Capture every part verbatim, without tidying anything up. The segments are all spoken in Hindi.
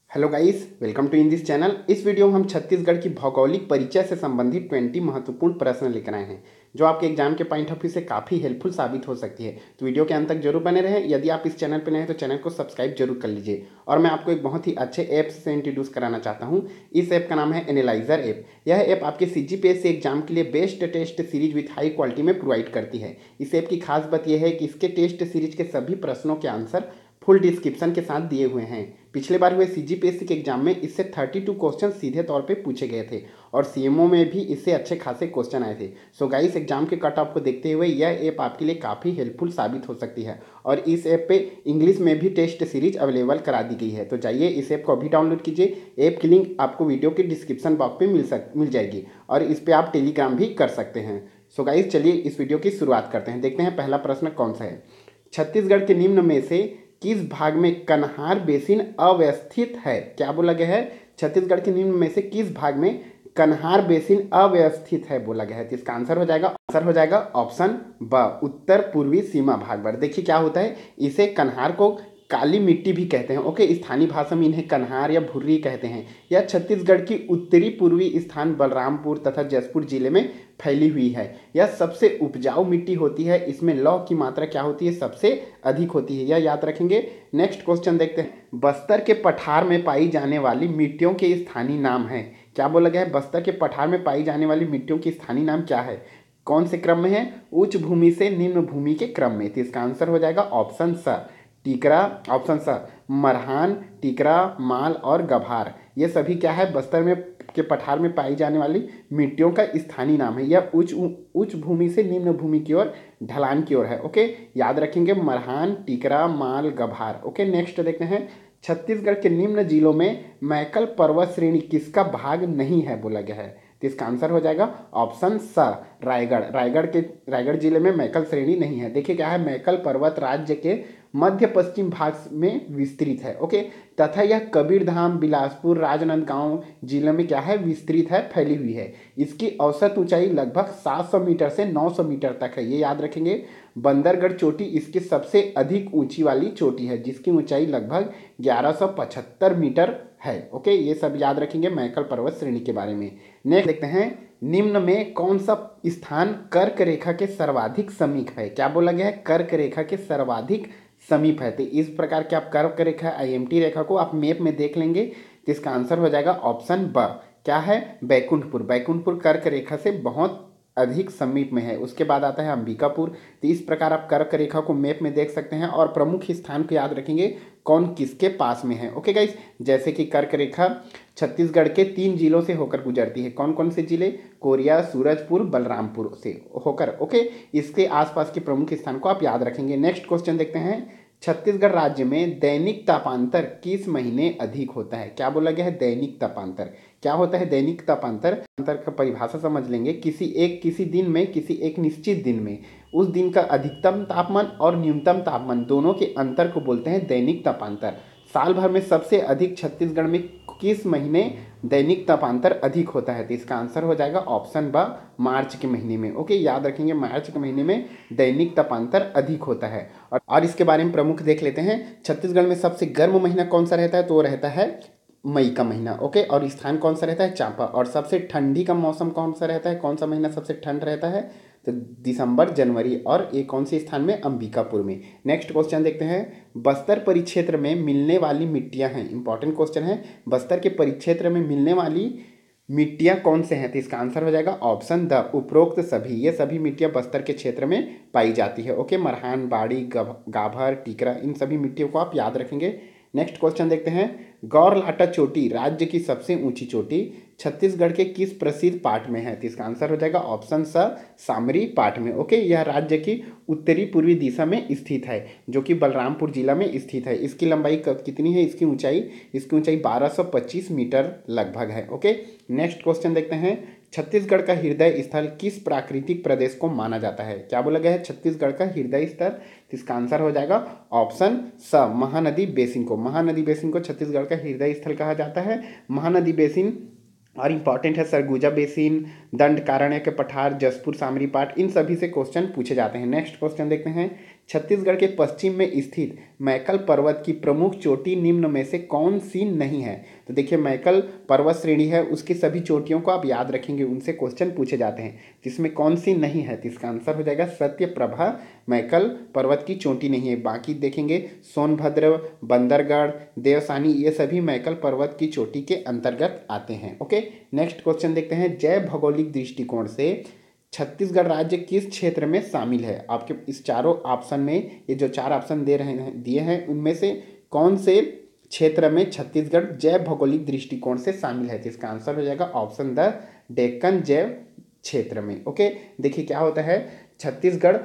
Hello guys, welcome to in this channel. इस वीडियो में हम छत्तीसगढ़ की भौगोलिक परिचय से संबंधित बीस महत्वपूर्ण प्रश्न लेकर आए हैं जो आपके एग्जाम के पॉइंट ऑफ व्यू से काफ़ी हेल्पफुल साबित हो सकती है। तो वीडियो के अंत तक जरूर बने रहें। यदि आप इस चैनल पर नए हैं तो चैनल को सब्सक्राइब जरूर कर लीजिए। और मैं आपको एक बहुत ही अच्छे ऐप से इंट्रोड्यूस कराना चाहता हूँ। इस ऐप का नाम है एनालाइजर ऐप। यह ऐप आपके C G P S C exam के लिए best test series with high quality में प्रोवाइड करती है। इस ऐप की खास बात यह है कि इसके टेस्ट सीरीज के सभी प्रश्नों के आंसर फुल डिस्क्रिप्शन के साथ दिए हुए हैं। पिछले बार हुए सी जी पी एस सी के एग्जाम में इससे बत्तीस क्वेश्चन सीधे तौर पे पूछे गए थे और सी एम ओ में भी इससे अच्छे खासे क्वेश्चन आए थे। सो गाइस, एग्जाम के कट ऑफ को देखते हुए यह ऐप आपके लिए काफ़ी हेल्पफुल साबित हो सकती है। और इस ऐप पे इंग्लिश में भी टेस्ट सीरीज अवेलेबल करा दी गई है। तो जाइए इस ऐप को अभी डाउनलोड कीजिए। ऐप की लिंक आपको वीडियो के डिस्क्रिप्शन बॉक्स पे मिल सक मिल जाएगी और इस पर आप टेलीग्राम भी कर सकते हैं। सो गाइस, चलिए इस वीडियो की शुरुआत करते हैं। देखते हैं पहला प्रश्न कौन सा है। छत्तीसगढ़ के निम्न में से किस भाग में कन्हार बेसिन अव्यवस्थित है? क्या बोला गया है? छत्तीसगढ़ के निम्न में से किस भाग में कन्हार बेसिन अव्यवस्थित है बोला गया है। तो इसका आंसर हो जाएगा आंसर हो जाएगा ऑप्शन ब, उत्तर पूर्वी सीमा भाग पर। देखिए क्या होता है, इसे कन्हार को काली मिट्टी भी कहते हैं। ओके, स्थानीय भाषा में इन्हें कन्हार या भुर्री कहते हैं। यह छत्तीसगढ़ की उत्तरी पूर्वी स्थान बलरामपुर तथा जसपुर जिले में फैली हुई है। यह सबसे उपजाऊ मिट्टी होती है। इसमें लौह की मात्रा क्या होती है? सबसे अधिक होती है। यह याद रखेंगे। नेक्स्ट क्वेश्चन देखते हैं। बस्तर के पठार में पाई जाने वाली मिट्टियों के स्थानीय नाम है। क्या बोला गया है? बस्तर के पठार में पाई जाने वाली मिट्टियों के स्थानीय नाम क्या है? कौन से क्रम में है? उच्च भूमि से निम्न भूमि के क्रम में। तो इसका आंसर हो जाएगा ऑप्शन स, टीकरा। ऑप्शन स, मरहान, टीकरा, माल और गभार। ये सभी क्या है? बस्तर में के पठार में पाई जाने वाली मिट्टियों का स्थानीय नाम है। यह उच्च उच्च भूमि से निम्न भूमि की ओर, ढलान की ओर है। ओके, याद रखेंगे मरहान, टीकरा, माल, गभार। ओके, नेक्स्ट देखते हैं। छत्तीसगढ़ के निम्न जिलों में मैकल पर्वत श्रेणी किसका भाग नहीं है बोला गया है? तो इसका आंसर हो जाएगा ऑप्शन स, रायगढ़। रायगढ़ के रायगढ़ जिले में मैकल श्रेणी नहीं है। देखिए क्या है, मैकल पर्वत राज्य के मध्य पश्चिम भाग में विस्तृत है। ओके, तथा यह कबीरधाम, बिलासपुर, राजनांदगांव जिले में क्या है? विस्तृत है, फैली हुई है। इसकी औसत ऊंचाई लगभग सात सौ मीटर से नौ सौ मीटर तक है। ये याद रखेंगे। बंदरगढ़ चोटी इसकी सबसे अधिक ऊंची वाली चोटी है जिसकी ऊंचाई लगभग ग्यारह सौ पचहत्तर मीटर है। ओके, ये सब याद रखेंगे मैकल पर्वत श्रेणी के बारे में। नेक्स्ट देखते हैं। निम्न में कौन सा स्थान कर्क रेखा के सर्वाधिक समीप है? क्या बोला गया है? कर्क रेखा के सर्वाधिक समीप है। तो इस प्रकार के आप कर्क रेखा, आई एम टी रेखा को आप मैप में देख लेंगे तो इसका आंसर हो जाएगा ऑप्शन ब। क्या है? बैकुंठपुर। बैकुंठपुर कर्क रेखा से बहुत अधिक समीप में है। उसके बाद आता है अंबिकापुर। तो इस प्रकार आप कर्क रेखा को मैप में देख सकते हैं और प्रमुख स्थान को याद रखेंगे कौन किसके पास में है। ओके गाइस, जैसे कि कर्क रेखा छत्तीसगढ़ के तीन जिलों से होकर गुजरती है। कौन कौन से जिले? कोरिया, सूरजपुर, बलरामपुर से होकर। ओके, इसके आसपास के प्रमुख स्थान को आप याद रखेंगे। नेक्स्ट क्वेश्चन देखते हैं। छत्तीसगढ़ राज्य में दैनिक तापांतर किस महीने अधिक होता है? क्या बोला गया है? दैनिक तापांतर। क्या होता है दैनिक तापांतर? अंतर का परिभाषा समझ लेंगे। किसी एक किसी दिन में, किसी एक निश्चित दिन में उस दिन का अधिकतम तापमान और न्यूनतम तापमान दोनों के अंतर को बोलते हैं दैनिक तापांतर। साल भर में सबसे अधिक छत्तीसगढ़ में किस महीने दैनिक तापांतर अधिक होता है? तो इसका आंसर हो जाएगा ऑप्शन ब, मार्च के महीने में। ओके, याद रखेंगे मार्च के महीने में दैनिक तापांतर अधिक होता है। और, और इसके बारे में प्रमुख देख लेते हैं। छत्तीसगढ़ में सबसे गर्म महीना कौन सा रहता है? तो वो रहता है मई का महीना। ओके, और स्थान कौन सा रहता है? चांपा। और सबसे ठंडी का मौसम कौन सा रहता है? कौन सा महीना सबसे ठंड रहता है? तो दिसंबर, जनवरी। और ये कौन से स्थान में? अंबिकापुर में। नेक्स्ट क्वेश्चन देखते हैं। बस्तर परिक्षेत्र में मिलने वाली मिट्टियां हैं। इंपॉर्टेंट क्वेश्चन है। बस्तर के परिक्षेत्र में मिलने वाली मिट्टियां कौन से हैं? तो इसका आंसर हो जाएगा ऑप्शन द, उपरोक्त सभी। ये सभी मिट्टियां बस्तर के क्षेत्र में पाई जाती है। ओके, मरहान, बाड़ी, गाभर, टीकरा, इन सभी मिट्टियों को आप याद रखेंगे। नेक्स्ट क्वेश्चन देखते हैं। गौरलाटा चोटी राज्य की सबसे ऊंची चोटी छत्तीसगढ़ के किस प्रसिद्ध पाठ में है? तो इसका आंसर हो जाएगा ऑप्शन स, सामरी पाठ में। ओके, यह राज्य की उत्तरी पूर्वी दिशा में स्थित है जो कि बलरामपुर जिला में स्थित है। इसकी लंबाई कितनी है? इसकी ऊंचाई इसकी ऊंचाई बारह सौ पच्चीस मीटर लगभग है। ओके, नेक्स्ट क्वेश्चन देखते हैं। छत्तीसगढ़ का हृदय स्थल किस प्राकृतिक प्रदेश को माना जाता है? क्या बोला गया है? छत्तीसगढ़ का हृदय स्थल। इसका आंसर हो जाएगा ऑप्शन स, महानदी बेसिन को। महानदी बेसिन को छत्तीसगढ़ का हृदय स्थल कहा जाता है। महानदी बेसिन और इंपॉर्टेंट है सरगुजा बेसिन, दंडकारण्य के पठार, जसपुर सामरी पाठ, इन सभी से क्वेश्चन पूछे जाते हैं। नेक्स्ट क्वेश्चन देखते हैं। छत्तीसगढ़ के पश्चिम में स्थित मैकल पर्वत की प्रमुख चोटी निम्न में से कौन सी नहीं है। तो देखिए मैकल पर्वत श्रेणी है, उसकी सभी चोटियों को आप याद रखेंगे, उनसे क्वेश्चन पूछे जाते हैं, जिसमें कौन सी नहीं है। तो इसका आंसर हो जाएगा सत्यप्रभा मैकल पर्वत की चोटी नहीं है। बाकी देखेंगे सोनभद्र, बंदरगढ़, देवसानी, ये सभी मैकल पर्वत की चोटी के अंतर्गत आते हैं। ओके, नेक्स्ट क्वेश्चन देखते हैं। जैव भौगोलिक दृष्टिकोण से छत्तीसगढ़ राज्य किस क्षेत्र में शामिल है। आपके इस चारों ऑप्शन में, ये जो चार ऑप्शन दे रहे हैं दिए हैं, उनमें से कौन से क्षेत्र में छत्तीसगढ़ जैव भौगोलिक दृष्टिकोण से शामिल है। तो इसका आंसर हो जाएगा ऑप्शन द डेक्कन जैव क्षेत्र में। ओके, देखिए क्या होता है, छत्तीसगढ़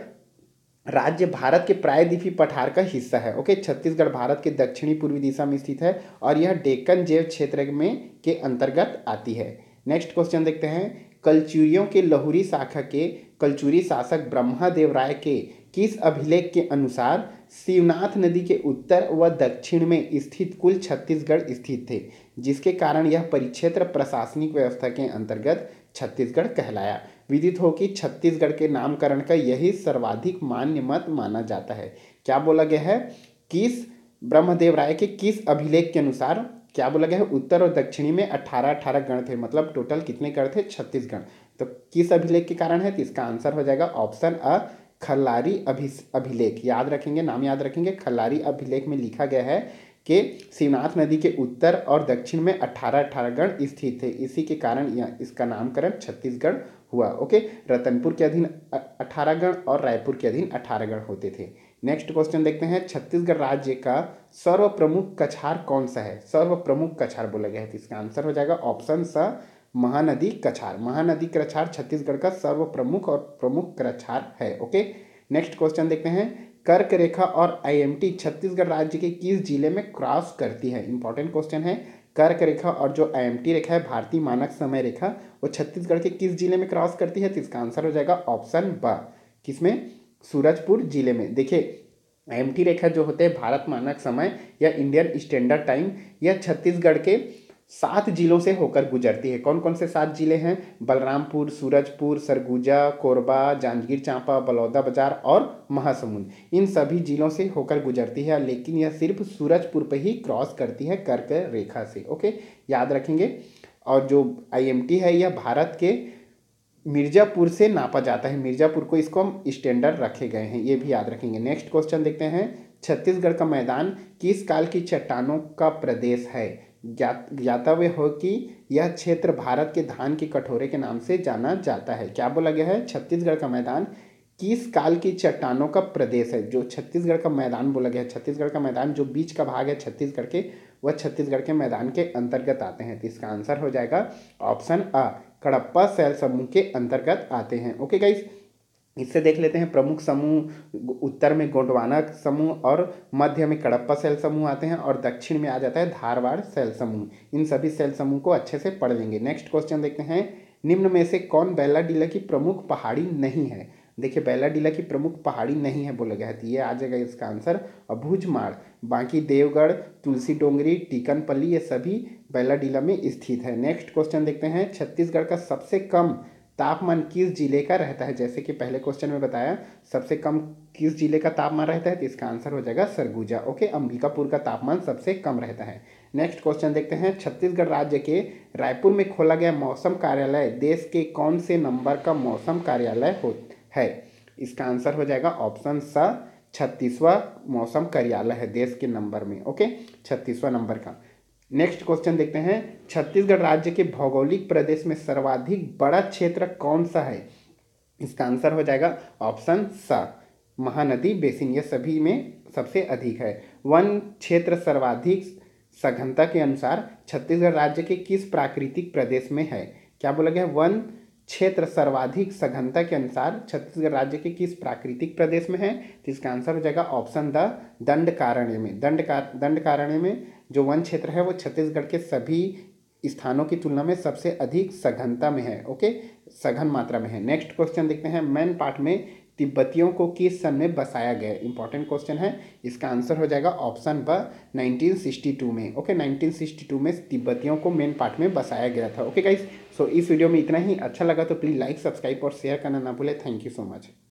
राज्य भारत के प्रायद्वीपीय पठार का हिस्सा है। ओके, छत्तीसगढ़ भारत के दक्षिणी पूर्वी दिशा में स्थित है और यह डेक्कन जैव क्षेत्र में के अंतर्गत आती है। नेक्स्ट क्वेश्चन देखते हैं। कलचुरियों के लहुरी शाखा के कलचुरी शासक ब्रह्मदेव राय के किस अभिलेख के अनुसार शिवनाथ नदी के उत्तर व दक्षिण में स्थित कुल छत्तीसगढ़ स्थित थे, जिसके कारण यह परिक्षेत्र प्रशासनिक व्यवस्था के अंतर्गत छत्तीसगढ़ कहलाया। विदित हो कि छत्तीसगढ़ के नामकरण का यही सर्वाधिक मान्य मत माना जाता है। क्या बोला गया है, किस ब्रह्मदेव राय के किस अभिलेख के अनुसार क्या बोला गया है, उत्तर और दक्षिणी में अठारह अठारह गण थे, मतलब टोटल कितने गण थे, छत्तीस गण। तो किस अभिलेख के कारण है, तो इसका आंसर हो जाएगा ऑप्शन अ खल्लारी अभि अभिलेख। याद रखेंगे, नाम याद रखेंगे। खल्लारी अभिलेख में लिखा गया है कि शिवनाथ नदी के उत्तर और दक्षिण में अठारह अठारह गण स्थित थे, इसी के कारण यह इसका नामकरण छत्तीसगढ़ हुआ। ओके, रतनपुर के अधीन अठारह गण और रायपुर के अधीन अठारह गण होते थे। नेक्स्ट क्वेश्चन देखते हैं। छत्तीसगढ़ राज्य का सर्व प्रमुख कछार कौन सा है। सर्व प्रमुख कछार बोला गया है, तो इसका आंसर हो जाएगा ऑप्शन स महानदी कछार। महानदी कछार छत्तीसगढ़ का सर्व प्रमुख और प्रमुख कछार है। ओके, नेक्स्ट क्वेश्चन देखते हैं। कर्क रेखा और आईएमटी छत्तीसगढ़ राज्य के किस जिले में क्रॉस करती है। इंपॉर्टेंट क्वेश्चन है। कर्क रेखा और जो आईएमटी रेखा है, भारतीय मानक समय रेखा, वो छत्तीसगढ़ के किस जिले में क्रॉस करती है। तो इसका आंसर हो जाएगा ऑप्शन ब, किसमें, सूरजपुर जिले में। देखिए आईएमटी रेखा जो होते हैं भारत मानक समय या इंडियन स्टैंडर्ड टाइम, यह छत्तीसगढ़ के सात जिलों से होकर गुजरती है। कौन कौन से सात जिले हैं, बलरामपुर, सूरजपुर, सरगुजा, कोरबा, जांजगीर चांपा, बलौदाबाजार और महासमुंद। इन सभी जिलों से होकर गुजरती है, लेकिन यह सिर्फ सूरजपुर पर ही क्रॉस करती है कर्क रेखा से। ओके, याद रखेंगे। और जो आईएमटी है यह भारत के मिर्जापुर से नापा जाता है, मिर्जापुर को इसको हम स्टैंडर्ड रखे गए हैं, ये भी याद रखेंगे। नेक्स्ट क्वेश्चन देखते हैं। छत्तीसगढ़ का मैदान किस काल की चट्टानों का प्रदेश है। ज्ञात ज्ञातव्य हो कि यह क्षेत्र भारत के धान के कटोरे के नाम से जाना जाता है। क्या बोला गया है, छत्तीसगढ़ का मैदान किस काल की चट्टानों का प्रदेश है। जो छत्तीसगढ़ का मैदान बोला गया है, छत्तीसगढ़ का मैदान जो बीच का भाग है छत्तीसगढ़ के, वह छत्तीसगढ़ के मैदान के अंतर्गत आते हैं। तो इसका आंसर हो जाएगा ऑप्शन अ, कडप्पा शैल समूह के अंतर्गत आते हैं। ओके गाइस, इससे देख लेते हैं। प्रमुख समूह उत्तर में गोंडवाना समूह और मध्य में कडप्पा शैल समूह आते हैं और दक्षिण में आ जाता है धारवाड़ शैल समूह। इन सभी शैल समूह को अच्छे से पढ़ लेंगे। नेक्स्ट क्वेश्चन देखते हैं। निम्न में से कौन बैलाडीला की प्रमुख पहाड़ी नहीं है। देखिए बैलाडीला की प्रमुख पहाड़ी नहीं है बोला गया है, तो ये आ जाएगा इसका आंसर अबूझमाड़। बाकी देवगढ़, तुलसी डोंगरी, टीकनपल्ली, ये सभी बैलाडीला में स्थित है। नेक्स्ट क्वेश्चन देखते हैं। छत्तीसगढ़ का सबसे कम तापमान किस जिले का रहता है। जैसे कि पहले क्वेश्चन में बताया, सबसे कम किस जिले का तापमान रहता है, तो इसका आंसर हो जाएगा सरगुजा। ओके, अंबिकापुर का तापमान सबसे कम रहता है। नेक्स्ट क्वेश्चन देखते हैं। छत्तीसगढ़ राज्य के रायपुर में खोला गया मौसम कार्यालय देश के कौन से नंबर का मौसम कार्यालय हो है। इसका आंसर हो जाएगा ऑप्शन स, छत्तीसवां मौसम कार्यालय है देश के नंबर में। ओके, छत्तीसवां नंबर का। नेक्स्ट क्वेश्चन देखते हैं। छत्तीसगढ़ राज्य के भौगोलिक प्रदेश में सर्वाधिक बड़ा क्षेत्र कौन सा है। इसका आंसर हो जाएगा ऑप्शन स, महानदी बेसिन, ये सभी में सबसे अधिक है। वन क्षेत्र सर्वाधिक सघनता के अनुसार छत्तीसगढ़ राज्य के किस प्राकृतिक प्रदेश में है। क्या बोला गया, वन क्षेत्र सर्वाधिक सघनता के अनुसार छत्तीसगढ़ राज्य के किस प्राकृतिक प्रदेश में है। तो इसका आंसर हो जाएगा ऑप्शन द दंडकारण्य में। दंडकार दंडकारण्य में जो वन क्षेत्र है वो छत्तीसगढ़ के सभी स्थानों की तुलना में सबसे अधिक सघनता में है। ओके, सघन मात्रा में है। नेक्स्ट क्वेश्चन देखते हैं। मैन पार्ट में तिब्बतियों को किस सन में बसाया गया। इंपॉर्टेंट क्वेश्चन है। इसका आंसर हो जाएगा ऑप्शन ब, नाइनटीन सिक्सटी टू में। ओके, नाइनटीन सिक्सटी टू में तिब्बतियों को मेन पार्ट में बसाया गया था। ओके गाइस, सो इस वीडियो में इतना ही। अच्छा लगा तो प्लीज़ लाइक, सब्सक्राइब और शेयर करना ना भूलें। Thank you so much.